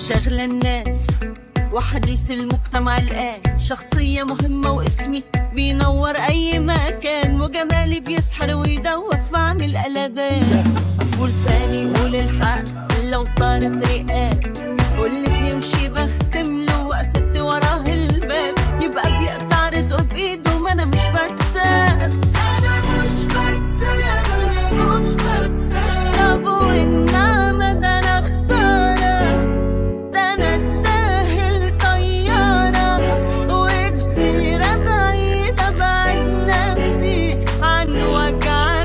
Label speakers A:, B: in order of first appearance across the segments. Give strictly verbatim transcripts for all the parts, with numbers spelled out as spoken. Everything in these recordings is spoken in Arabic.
A: شغلة الناس وحديث المجتمع الآن، شخصية مهمة واسمي بينور أي مكان، وجمالي بيسحر ويدوخ بعمل قلبان، ولساني يقول الحق لو طارت رقاب، واللي بيمشي بختم له وأسد وراه الباب، يبقى بيقطع رزقه بإيده ما أنا مش بتساب، أنا مش بتساب، أنا مش بتساب. طب والنعمة ده أنا خسارة، ده أنا أستاهل طيارة وبسيرة بعيدة بعد نفسي عن وجع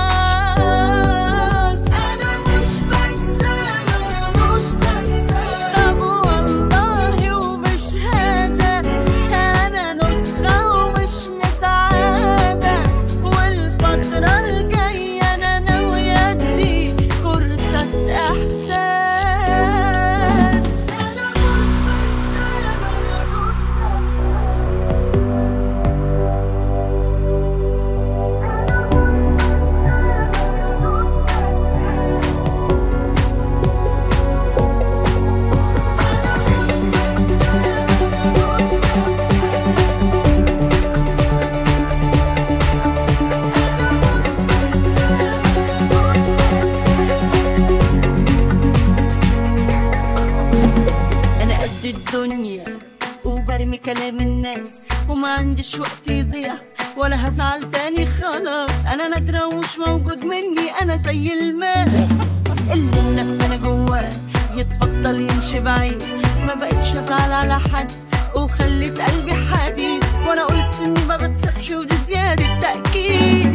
A: الراس، أنا مش بتساب، أنا مش بتساب. طب والله وبشهادة أنا نسخة ومش متعادة، والفترة الجاية أنا ناوية أدي فرصة إحساس. أنا قد الدنيا وبرمي كلام الناس، وما عنديش وقت يضيع ولا هزعل تاني خلاص، أنا نادرة ومش موجود مني، أنا زي الماس اللي النفس أنا جواه يتفضل يمشي بعيد، ما بقتش أزعل على حد وخليت قلبي حديد، وأنا قلت إني ما بتسابش ودي زيادة تأكيد.